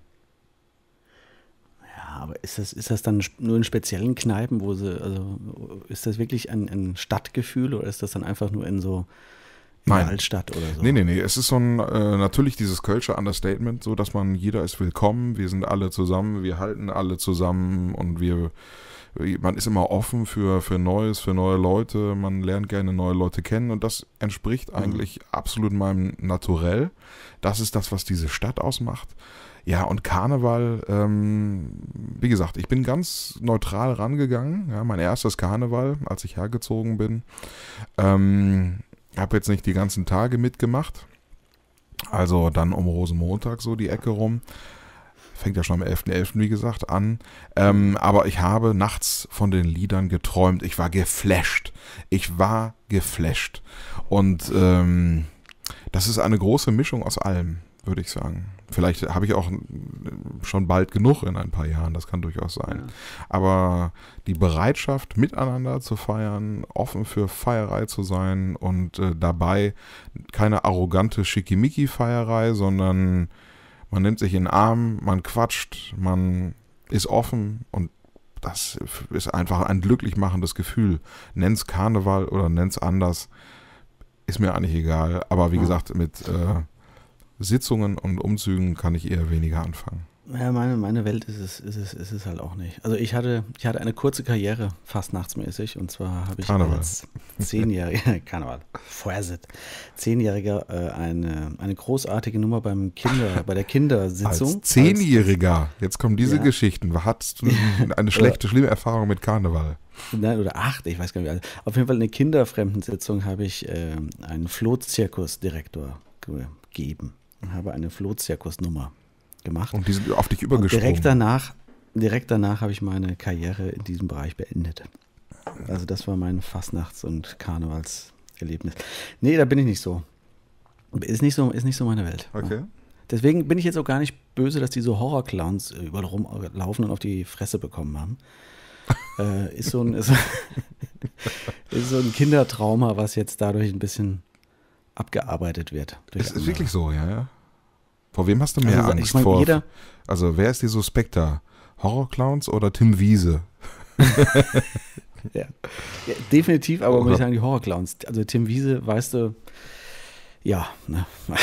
Ja, aber ist das dann nur in speziellen Kneipen, ist das wirklich ein Stadtgefühl oder ist das dann einfach nur in so der Altstadt oder so? Nee. Es ist so natürlich dieses kölsche Understatement, so dass jeder ist willkommen, wir sind alle zusammen, wir halten alle zusammen und man ist immer offen für Neues, für neue Leute, man lernt gerne neue Leute kennen und das entspricht eigentlich absolut meinem Naturell. Das ist das, was diese Stadt ausmacht. Ja, und Karneval, wie gesagt, ich bin ganz neutral rangegangen. Ja, mein erstes Karneval, als ich hergezogen bin. Habe jetzt nicht die ganzen Tage mitgemacht. Also dann um Rosenmontag so die Ecke rum. Fängt ja schon am 11.11., wie gesagt, an. Aber ich habe nachts von den Liedern geträumt. Ich war geflasht. Und das ist eine große Mischung aus allem, würde ich sagen. Vielleicht habe ich auch schon bald genug in ein paar Jahren, das kann durchaus sein. Ja. Aber die Bereitschaft, miteinander zu feiern, offen für Feierei zu sein und dabei keine arrogante Schickimicki-Feierei, sondern man nimmt sich in den Arm, man quatscht, man ist offen und das ist einfach ein glücklich machendes Gefühl. Nenn's Karneval oder nenn's anders, ist mir eigentlich egal. Aber wie gesagt, mit Sitzungen und Umzügen kann ich eher weniger anfangen. Ja, meine Welt ist es halt auch nicht. Also ich hatte eine kurze Karriere, fastnachtsmäßig, und zwar habe ich als 10-Jähriger, Karneval, 10-Jähriger eine großartige Nummer bei der Kindersitzung. Als 10-Jähriger, jetzt kommen diese Geschichten. Hattest du eine schlimme Erfahrung mit Karneval? Nein, oder 8, ich weiß gar nicht. Auf jeden Fall eine Kinderfremdensitzung habe ich einen Flohzirkusdirektor gegeben. und habe eine Flohzirkusnummer gemacht. Und die sind auf dich Und übergesprungen. direkt danach habe ich meine Karriere in diesem Bereich beendet. Also das war mein Fastnachts- und Karnevalserlebnis. Nee, da bin ich nicht so. Ist nicht so meine Welt. Okay. Deswegen bin ich jetzt auch gar nicht böse, dass die so Horrorclowns überall rumlaufen und auf die Fresse bekommen haben. Ist so ein Kindertrauma, was jetzt dadurch ein bisschen abgearbeitet wird. Das ist wirklich so, ja. Vor wem hast du mehr Also, Angst? ich meine, Also wer ist die Suspekta? Horrorclowns oder Tim Wiese? Ja, definitiv, aber muss Oder- ich sagen, die Horrorclowns. Also Tim Wiese, weißt du, ja, ne?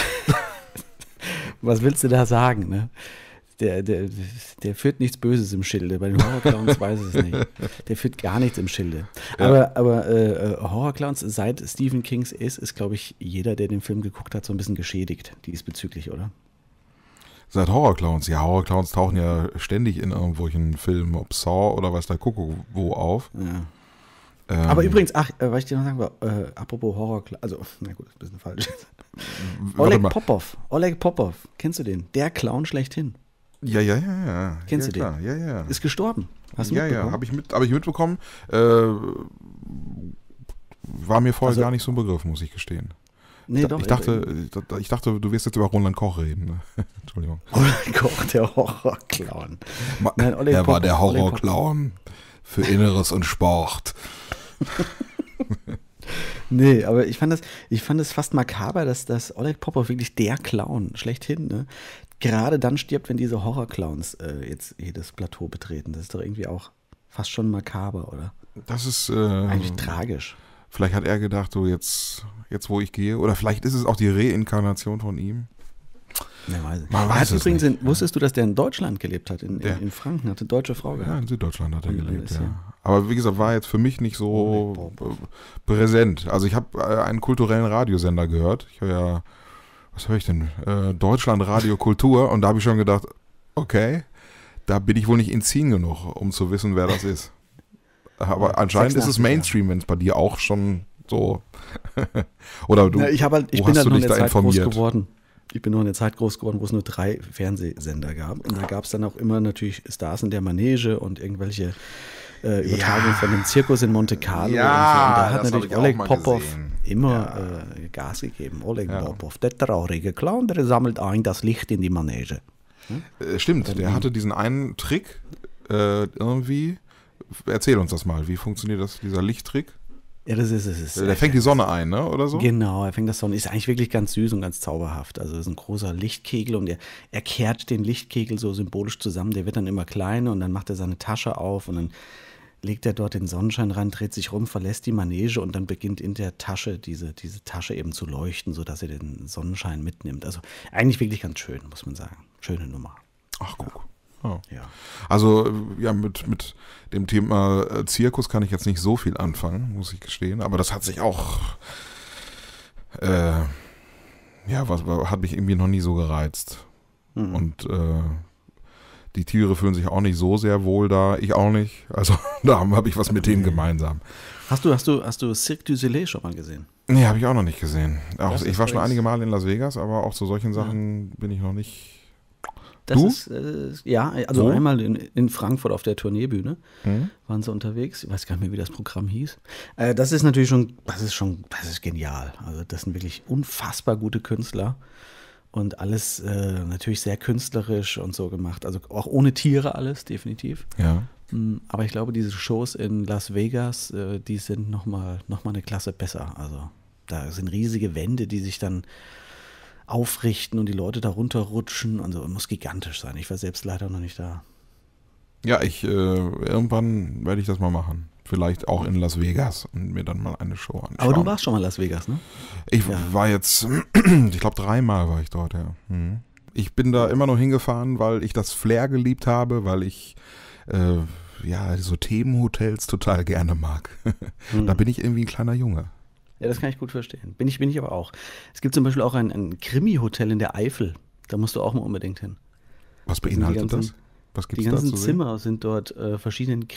Was willst du da sagen, ne? Der führt nichts Böses im Schilde. Bei den Horrorclowns weiß ich es nicht. Der führt gar nichts im Schilde. Ja. Aber Horrorclowns, seit Stephen Kings ist, glaube ich, jeder, der den Film geguckt hat, so ein bisschen geschädigt diesbezüglich, oder? Seit Horrorclowns. Ja, Horrorclowns tauchen ja ständig in irgendwelchen Filmen, ob Saw oder weiß der Kuckuck wo auf. Ja. Ähm, Aber übrigens, was ich dir noch sagen will, apropos Horrorclowns, also, na gut, ist ein bisschen falsch. warte mal. Oleg Popov, kennst du den? Der Clown schlechthin. Ja. Kennst ja, du klar. den? Ja. Ist gestorben. Hast du Ja, mitbekommen? hab ich mitbekommen. War mir vorher Also- gar nicht so ein Begriff, muss ich gestehen. Nee, doch. Ich dachte, du wirst jetzt über Roland Koch reden. Ne? Entschuldigung. Oleg Koch, der Horrorclown. Nein, Oleg Er war Popov, der Oleg Horrorclown für Inneres und Sport. Nee, aber ich fand es fast makaber, dass Oleg Popov wirklich der Clown schlechthin, ne, gerade dann stirbt, wenn diese Horrorclowns jetzt jedes Plateau betreten. Das ist doch irgendwie auch fast schon makaber, oder? Das ist Eigentlich tragisch. vielleicht hat er gedacht, so jetzt wo ich gehe, oder vielleicht ist es auch die Reinkarnation von ihm. Ja, weiß ich. Man Er weiß hat es übrigens nicht. wusstest du, dass der in Deutschland gelebt hat, in Franken, hat eine deutsche Frau Ja, gehabt. in Süddeutschland hat er Und gelebt, ist ja. ja- Aber wie gesagt, war jetzt für mich nicht so Oleg präsent. Also ich habe einen kulturellen Radiosender gehört. Ich höre ja, was höre ich denn? Deutschland Radio Kultur. Und da habe ich schon gedacht, okay, da bin ich wohl nicht inzin genug, um zu wissen, wer das ist. Aber anscheinend ist es 86er. Mainstream, wenn es bei dir auch schon so... Oder du, Ja, ich wo bin hast halt du noch in dich der da Zeit groß informiert? geworden. Ich bin noch in der Zeit groß geworden, wo es nur 3 Fernsehsender gab. Und da gab es dann auch immer natürlich Stars in der Manege und irgendwelche Übertragungen von dem Zirkus in Monte Carlo. Ja, und da hat das hab natürlich ich auch Oleg mal Popov gesehen. immer Gas gegeben. Oleg Ja. Popov, der traurige Clown, der sammelt ein das Licht in die Manege. Stimmt, der hatte diesen einen Trick irgendwie. Erzähl uns das mal. Wie funktioniert das, dieser Lichttrick? Ja, das ist Der fängt die Sonne ein, ne? Oder so? Genau, er fängt das Sonne. Ist eigentlich wirklich ganz süß und ganz zauberhaft. Also ist ein großer Lichtkegel und er kehrt den Lichtkegel so symbolisch zusammen. Der wird dann immer kleiner und dann macht er seine Tasche auf und dann legt er dort den Sonnenschein rein, dreht sich rum, verlässt die Manege und dann beginnt in der Tasche diese Tasche eben zu leuchten, sodass er den Sonnenschein mitnimmt. Also eigentlich wirklich ganz schön, muss man sagen. Schöne Nummer. Ach, guck. Ja. Ja. Also, ja, mit dem Thema Zirkus kann ich jetzt nicht so viel anfangen, muss ich gestehen. Aber das hat sich auch, hat mich irgendwie noch nie so gereizt. Mhm. Und die Tiere fühlen sich auch nicht so sehr wohl da, ich auch nicht. Also, da habe ich was mit denen gemeinsam. Hast du Cirque du Soleil schon mal gesehen? Nee, habe ich auch noch nicht gesehen. Auch, Das ich ist war schon übrigens- einige Male in Las Vegas, aber auch zu solchen Sachen bin ich noch nicht. Das Du? ist, ja, also Wo? einmal in Frankfurt auf der Tourneebühne Hm? waren sie unterwegs. Ich weiß gar nicht mehr, wie das Programm hieß. Das ist natürlich das ist genial. Also das sind wirklich unfassbar gute Künstler und alles natürlich sehr künstlerisch und so gemacht. Also auch ohne Tiere alles, definitiv. Ja. Aber ich glaube, diese Shows in Las Vegas, die sind noch mal eine Klasse besser. Also da sind riesige Wände, die sich dann aufrichten und die Leute da runterrutschen. Also muss gigantisch sein. Ich war selbst leider noch nicht da. Ja, irgendwann werde ich das mal machen. Vielleicht auch in Las Vegas und mir dann mal eine Show anschauen. Aber du warst schon mal in Las Vegas, ne? Ich Ja. war jetzt, ich glaube 3-mal war ich dort, ja. Mhm. Ich bin da immer nur hingefahren, weil ich das Flair geliebt habe, weil ich so Themenhotels total gerne mag. Da bin ich irgendwie ein kleiner Junge. Ja, das kann ich gut verstehen. Bin ich aber auch. Es gibt zum Beispiel auch ein Krimi-Hotel in der Eifel. Da musst du auch mal unbedingt hin. Was sind die beinhaltet ganzen- das? Was Die gibt's da ganzen zu sehen? Zimmer sind dort verschiedenen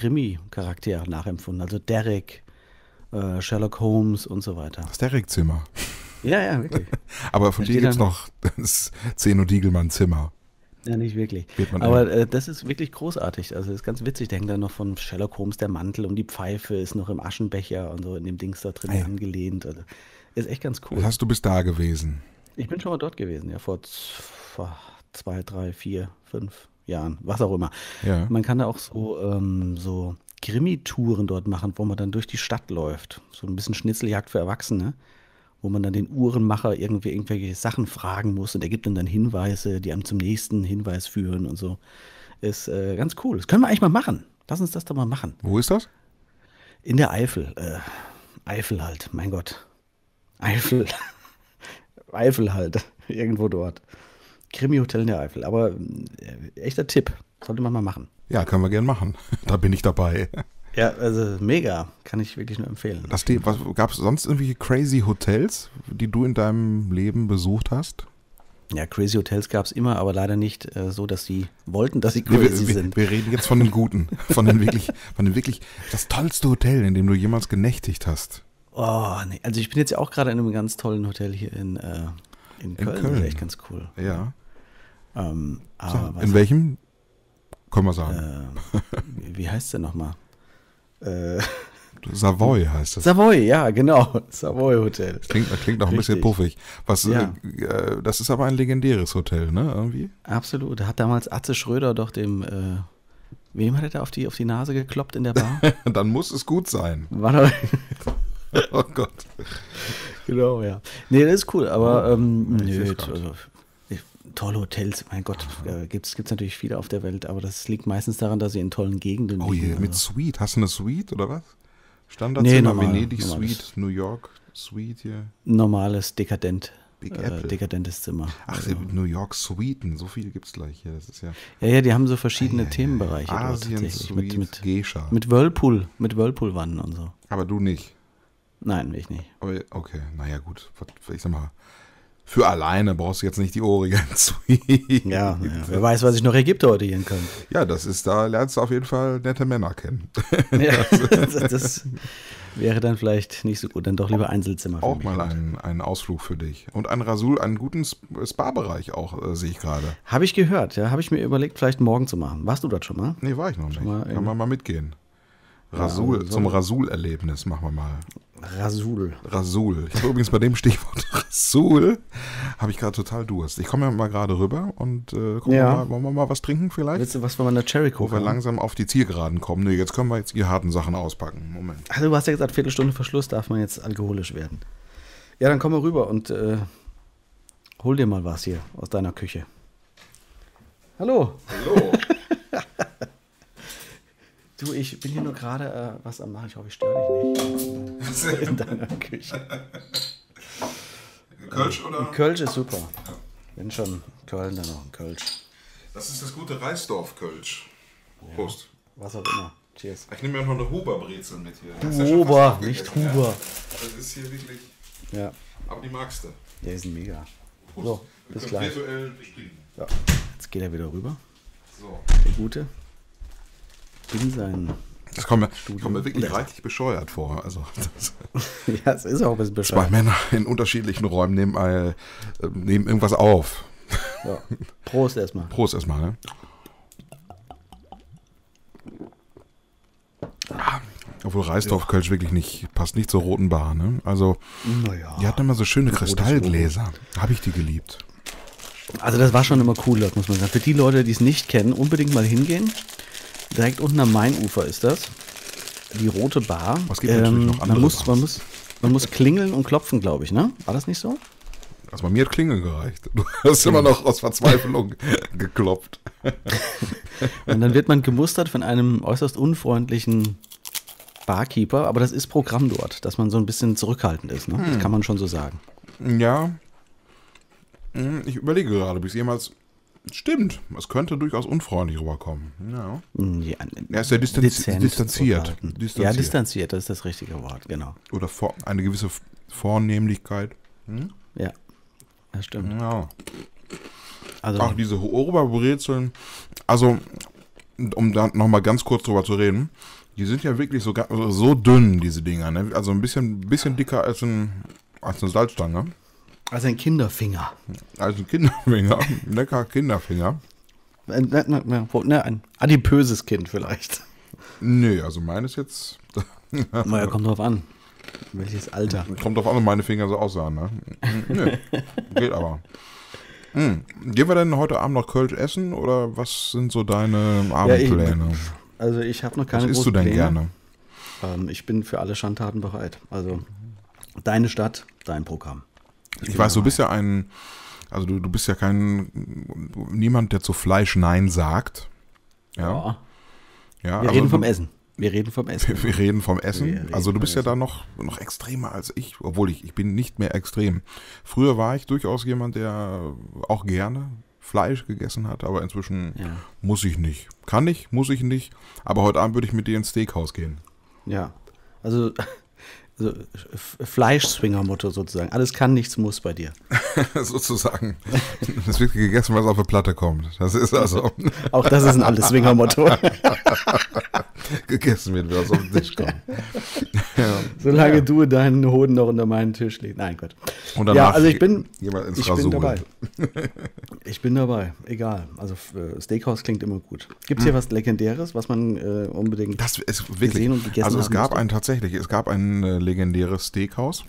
Krimi-Charakteren nachempfunden. Also Derek, Sherlock Holmes und so weiter. Das Derek-Zimmer. Ja, wirklich. Aber von Da dir steht gibt es dann- noch das Zeno Diegelmann Zimmer. Ja, nicht wirklich. Wird man Aber das ist wirklich großartig. Also das ist ganz witzig. Da hängt dann noch von Sherlock Holmes der Mantel und die Pfeife ist noch im Aschenbecher und so in dem Dings da drin Ei. angelehnt. Also ist echt ganz cool. Das heißt, du bist da gewesen. Ich bin schon mal dort gewesen, ja, vor 2, 3, 4, 5 Jahren, was auch immer. Ja. Man kann da auch so Krimi-Touren dort machen, wo man dann durch die Stadt läuft. So ein bisschen Schnitzeljagd für Erwachsene, wo man dann den Uhrenmacher irgendwelche Sachen fragen muss und er gibt dann Hinweise, die einem zum nächsten Hinweis führen und so. Ist ganz cool. Das können wir eigentlich mal machen. Lass uns das doch mal machen. Wo ist das? In der Eifel. Eifel halt, mein Gott. Eifel. Eifel halt. Irgendwo dort. Krimi-Hotel in der Eifel. Aber echter Tipp. Sollte man mal machen. Ja, können wir gern machen. Da bin ich dabei. Ja, also mega. Kann ich wirklich nur empfehlen. Gab es sonst irgendwelche crazy Hotels, die du in deinem Leben besucht hast? Ja, Crazy Hotels gab es immer, aber leider nicht so, dass sie wollten, dass sie Nee, crazy sind. wir reden jetzt von den guten. Von den wirklich das tollste Hotel, in dem du jemals genächtigt hast. Oh, nee. Also ich bin jetzt ja auch gerade in einem ganz tollen Hotel hier in Köln. Das Köln. ist echt ganz cool. Ja. Aber In welchem? Können wir sagen. wie heißt der nochmal? Savoy heißt das. Savoy, ja, genau. Savoy Hotel. Klingt noch ein bisschen Richtig. puffig. Ja. Das ist aber ein legendäres Hotel, ne? Irgendwie? Absolut. Da hat damals Atze Schröder doch wem hat er da auf die Nase gekloppt in der Bar? Dann muss es gut sein. War doch, Oh Gott. genau, ja. Nee, das ist cool, aber ich nö, seh's grad. also, tolle Hotels, mein Gott, gibt's natürlich viele auf der Welt, aber das liegt meistens daran, dass sie in tollen Gegenden Oh je, liegen. mit also. Suite. Hast du eine Suite oder was? Nee, Standardzimmer, normal, Venedig normales. Suite, New York Suite hier. Normales, Big Apple. dekadentes Zimmer. Ach, Also, New York Suiten, so viele gibt's gleich hier. Das ist ja ja, die haben so verschiedene Themenbereiche dort Asien tatsächlich. Suite, Mit Geisha. mit Whirlpool-Wannen und so. Aber du nicht. Nein, will ich nicht. Aber okay, naja gut. Ich sag mal, für alleine brauchst du jetzt nicht die Orient Suite. Ja, wer weiß, was ich noch ägyptortieren kann. Ja, da lernst du auf jeden Fall nette Männer kennen. Ja, das wäre dann vielleicht nicht so gut. Dann doch lieber Einzelzimmer. für Auch mich. mal einen Ausflug für dich. Und einen guten Spa-Bereich auch, sehe ich gerade. Habe ich gehört, ja. Habe ich mir überlegt, vielleicht morgen zu machen. Warst du dort schon mal? Nee, war ich noch nicht. mal Kann man mal mitgehen. also Zum Rasul-Erlebnis machen wir mal. Rasul. Rasul. Ich habe übrigens bei dem Stichwort Rasul, habe ich gerade total Durst. Ich komme ja mal gerade rüber und Ja. wollen wir mal was trinken vielleicht? Willst du was von meiner Cherry Wo wir Coke? langsam auf die Zielgeraden kommen. Nee, jetzt können wir jetzt die harten Sachen auspacken. Moment. Also du hast ja gesagt, Viertelstunde Verschluss darf man jetzt alkoholisch werden. Ja, dann komm mal rüber und hol dir mal was hier aus deiner Küche. Hallo. Hallo. Du, ich bin hier nur gerade was am machen. Ich hoffe, ich störe dich nicht in deiner Küche. Kölsch oder? Kölsch ist super. Wenn schon Köln, dann noch ein Kölsch. Das ist das gute Reisdorf-Kölsch. Prost. Was auch immer. Cheers. Ich nehme ja noch eine Huber-Brezel mit hier. Huber, nicht Huber. Das ist hier wirklich... Ja, Aber die magst du. der ist ein Mega. Prost. So, Wir bis können gleich. virtuell trinken. Ja. Jetzt geht er wieder rüber. So. Der Gute. In sein. Das kommt mir wirklich reichlich bescheuert vor. Also, Ja, es ist auch ein bisschen zwei bescheuert. Männer in unterschiedlichen Räumen nehmen irgendwas auf. Ja. Prost erstmal. Prost erstmal, ne? Obwohl Reisdorf-Kölsch wirklich passt nicht zur roten Bar, ne? Also, Naja. die hatten immer so schöne Kristallgläser. Habe ich die geliebt. Also das war schon immer cool, das muss man sagen. Für die Leute, die es nicht kennen, unbedingt mal hingehen. Direkt unten am Mainufer ist das. Die Rote Bar. Es gibt natürlich noch andere man muss klingeln und klopfen, glaube ich, ne? War das nicht so? Also bei mir hat Klingel gereicht. Du hast immer noch aus Verzweiflung geklopft. Und dann wird man gemustert von einem äußerst unfreundlichen Barkeeper. Aber das ist Programm dort, dass man so ein bisschen zurückhaltend ist, ne? Das kann man schon so sagen. Ja. Ich überlege gerade, ob es jemals... Stimmt, es könnte durchaus unfreundlich rüberkommen. Ja. Ja, Er ist sehr dezent distanziert. zurückhaltend. Distanziert. Ja, distanziert, das ist das richtige Wort, genau. Oder eine gewisse Vornehmlichkeit. Ja, das stimmt. Ja. Also, Ach, diese Oberbrezeln. Also, um da nochmal ganz kurz drüber zu reden, die sind ja wirklich so dünn, diese Dinger. Ne? Also ein bisschen dicker als eine Salzstange. Also ein Kinderfinger. Also Kinderfinger, lecker Kinderfinger. Ein adipöses Kind vielleicht. Nee, also meines jetzt. Naja, kommt drauf an. Welches Alter. Kommt drauf an, ob meine Finger so aussahen, ne? Nee, geht aber. Gehen wir denn heute Abend noch Kölsch essen oder was sind so deine Abendpläne? Also ich habe noch keine Was isst du denn Pläne. gerne? Ich bin für alle Schandtaten bereit. Also deine Stadt, dein Programm. Ich weiß, du bist ja also du bist ja niemand, der zu Fleisch Nein sagt. Ja. Wir reden vom Essen. Wir reden vom Essen. Wir reden vom Essen. Also du bist ja da noch extremer als ich, obwohl ich bin nicht mehr extrem. Früher war ich durchaus jemand, der auch gerne Fleisch gegessen hat, aber inzwischen muss ich nicht. Kann ich, muss ich nicht. Aber heute Abend würde ich mit dir ins Steakhouse gehen. Ja, also Fleisch-Swinger-Motto sozusagen. Alles kann, nichts muss bei dir. Sozusagen. Das wird gegessen, was auf der Platte kommt. Das ist also. Auch das ist ein altes Swinger-Motto. Gegessen wird, was auf den Tisch kommt. Ja. Solange du deinen Hoden noch unter meinen Tisch legst. Nein, Gott. Und danach also ich bin dabei. Ich bin dabei. Egal. Also Steakhouse klingt immer gut. Gibt es hier was Legendäres, was man unbedingt das ist wirklich, gesehen und gegessen also es gab musste? ein legendäres Steakhouse.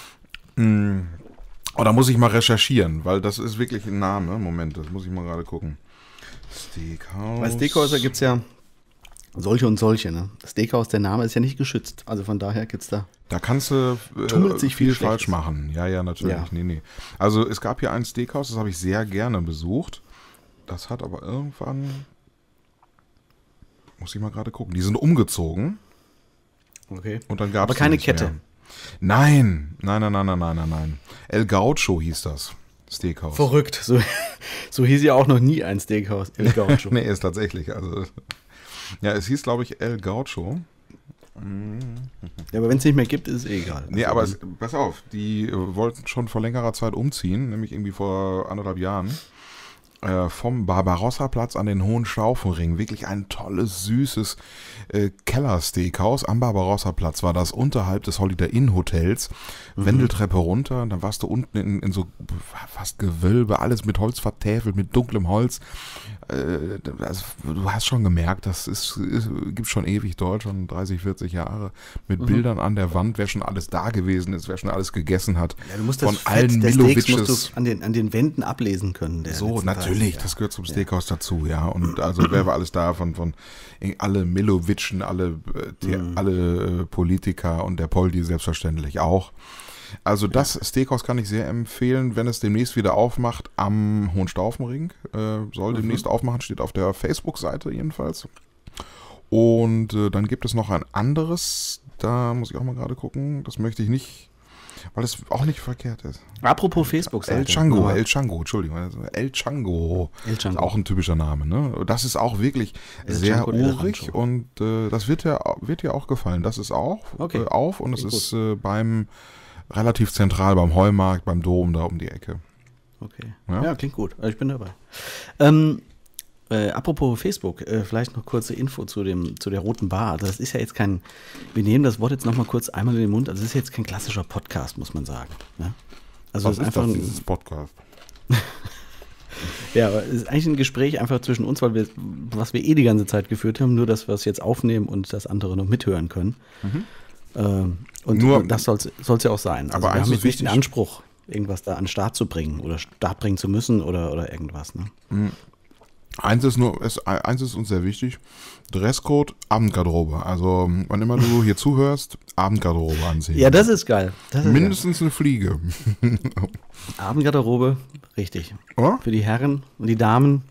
Oh, da muss ich mal recherchieren, weil das ist wirklich ein Name. Moment, das muss ich mal gerade gucken. Steakhouse. Bei Steakhäuser gibt es ja solche und solche, ne? Steakhouse, der Name ist ja nicht geschützt. Also von daher gibt's da. Da kannst du tummelt sich viel viel falsch machen. Ja, natürlich. Ja. Nee. Also es gab hier ein Steakhouse, das habe ich sehr gerne besucht. Das hat aber irgendwann, muss ich mal gerade gucken, die sind umgezogen. Okay. Und dann gab's aber keine Kette. Mehr. Nein. El Gaucho hieß das Steakhouse. Verrückt. So hieß ja auch noch nie ein Steakhouse. El Gaucho. Nee, ist tatsächlich. Also ja, es hieß, glaube ich, El Gaucho. Ja, aber wenn es nicht mehr gibt, ist es egal. Nee, aber pass auf, die wollten schon vor längerer Zeit umziehen, nämlich irgendwie vor 1,5 Jahren. Vom Barbarossa-Platz an den Hohenstaufenring. Wirklich ein tolles, süßes Keller-Steakhouse. Am Barbarossa-Platz war das unterhalb des Holiday Inn Hotels. Wendeltreppe runter. Dann warst du unten in so fast Gewölbe, alles mit Holz vertäfelt, mit dunklem Holz. Du hast schon gemerkt, das gibt schon ewig dort, schon 30, 40 Jahre. Mit Bildern an der Wand, wer schon alles da gewesen ist, wer schon alles gegessen hat. Ja, du musst von das allen Fett des Steaks Milovices. musst du an den Wänden ablesen können. Natürlich, das gehört zum Steakhouse dazu, ja. Und also wer war alles da von alle Milowitschen, alle Politiker und der Poldi selbstverständlich auch. Also das Steakhouse kann ich sehr empfehlen, wenn es demnächst wieder aufmacht am Hohenstaufenring. Soll demnächst aufmachen, steht auf der Facebook-Seite jedenfalls. Und dann gibt es noch ein anderes, da muss ich auch mal gerade gucken, das möchte ich nicht, weil es auch nicht verkehrt ist. Apropos Facebook-Seite. El Chango, Entschuldigung. El Chango. Ist auch ein typischer Name, ne? Das ist auch wirklich sehr urig und das wird dir auch gefallen. Das ist auch auf und es ist beim relativ zentral beim Heumarkt, beim Dom, da um die Ecke. Okay. Ja, klingt gut. Ich bin dabei. Apropos Facebook, vielleicht noch kurze Info zu der Roten Bar. Das ist ja jetzt wir nehmen das Wort jetzt nochmal kurz einmal in den Mund, also es ist jetzt kein klassischer Podcast, muss man sagen. Ja? Also was ist einfach dieses Podcast? Ja, aber es ist eigentlich ein Gespräch einfach zwischen uns, was wir die ganze Zeit geführt haben, nur dass wir es jetzt aufnehmen und das andere noch mithören können. Und nur, das soll es ja auch sein. Also aber wir haben jetzt nicht den Anspruch, irgendwas da an den Start zu bringen oder Start bringen zu müssen oder irgendwas. Ne? Eins ist uns sehr wichtig, Dresscode, Abendgarderobe. Also wann immer du hier zuhörst, Abendgarderobe anziehen. Ja, das ist geil. Mindestens eine Fliege. Abendgarderobe, richtig. Oder? Für die Herren und die Damen.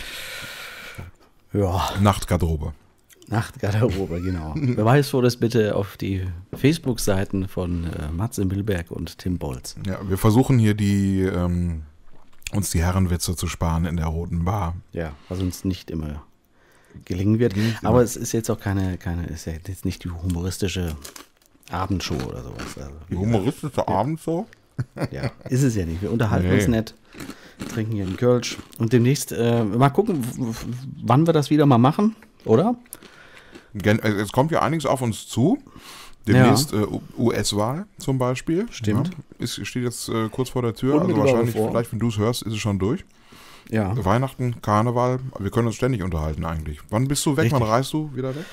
Ja. Nachtgarderobe, genau. Beweis vor das bitte auf die Facebook-Seiten von Matze Milberg und Tim Bolz. Ja, wir versuchen hier uns die Herrenwitze zu sparen in der Roten Bar. Ja, was uns nicht immer gelingen wird. Aber es ist jetzt auch ist ja jetzt nicht die humoristische Abendshow oder sowas. Also, die humoristische Abendshow? Ja, ist es ja nicht. Wir unterhalten uns nett, trinken hier einen Kölsch und demnächst mal gucken, wann wir das wieder mal machen, oder? Es kommt ja einiges auf uns zu. Demnächst US-Wahl zum Beispiel. Stimmt. Ja, steht jetzt kurz vor der Tür. Also Unmittelbar wahrscheinlich, bevor. vielleicht wenn du es hörst, ist es schon durch. Ja. Weihnachten, Karneval, wir können uns ständig unterhalten eigentlich. Wann bist du weg? Richtig. Wann reist du wieder weg?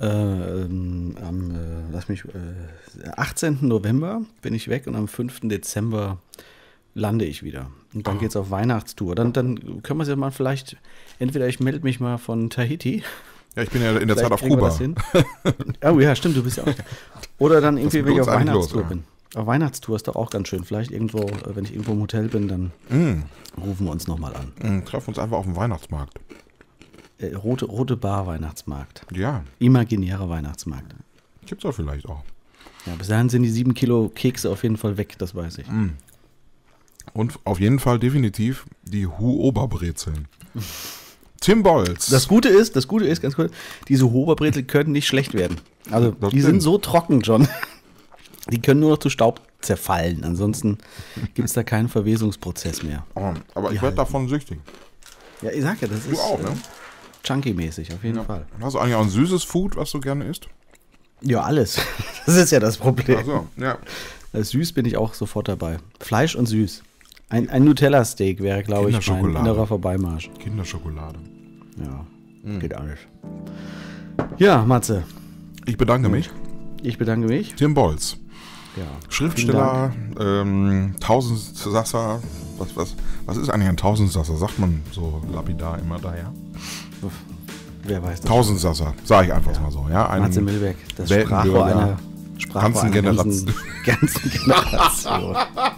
Am 18. November bin ich weg und am 5. Dezember lande ich wieder. Und dann geht's auf Weihnachtstour. Dann können wir es ja mal vielleicht, entweder ich melde mich mal von Tahiti. Ja, ich bin ja in der Zeit auf Vielleicht kriegen wir Kuba. das hin. Oh ja, stimmt, du bist ja auch da. Oder dann irgendwie, mit wenn ich uns auf eigentlich Weihnachtstour los, ja? bin. Auf Weihnachtstour ist doch auch ganz schön. Vielleicht irgendwo, wenn ich irgendwo im Hotel bin, dann rufen wir uns nochmal an. Treffen uns einfach auf dem Weihnachtsmarkt. Rote Bar Weihnachtsmarkt. Ja, Imaginärer Weihnachtsmarkt. gibt's doch vielleicht auch. Ja, bis dahin sind die 7 Kilo Kekse auf jeden Fall weg, das weiß ich. Und auf jeden Fall definitiv die Hu-Oberbrezeln. Tim Bolz. Das Gute ist, ganz kurz, diese Hoberbrezel können nicht schlecht werden. Also Das die stimmt. sind so trocken, John. Die können nur noch zu Staub zerfallen. Ansonsten gibt es da keinen Verwesungsprozess mehr. Oh, aber Die ich werde halten. davon süchtig. Ja, ich sag ja, das Du ist auch, ne? Chunky-mäßig, auf jeden Fall. Hast du eigentlich auch ein süßes Food, was du gerne isst? Ja, alles. Das ist ja das Problem. Also, ja. Süß bin ich auch sofort dabei. Fleisch und süß. Ein Nutella-Steak wäre, glaube ich, mein Kinderschokolade. innerer Vorbeimarsch. Kinderschokolade. Ja, geht alles. Ja, Matze, Ich bedanke mich. ich bedanke mich. Tim Bolz. Ja. Schriftsteller, Tausendsasser. Was ist eigentlich ein Tausendsasser? Sagt man so lapidar immer daher? Wer weiß das? Tausendsasser, sage ich einfach mal so. Ja, Matze ein Milbeck, das Weltenbürger. Sprachrohr Ganzen einer ganzen Generation.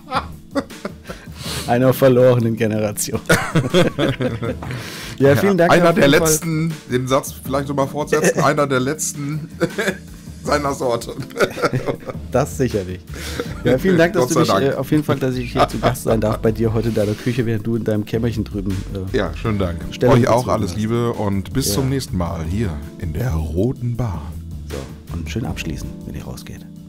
Einer verlorenen Generation. Ja, vielen Dank. Einer auf der jeden Fall. letzten, den Satz vielleicht nochmal fortsetzen, einer der letzten seiner Sorte. Das sicherlich. Ja, vielen Dank, dass Gott du sei mich Dank. auf jeden Fall, dass ich hier zu Gast sein darf bei dir heute in deiner Küche, während du in deinem Kämmerchen drüben. Ja, schönen Dank. Stellung Euch auch bezogen alles hast. Liebe und bis Ja. zum nächsten Mal hier in der Roten Bar. So, und schön abschließen, wenn ihr rausgeht.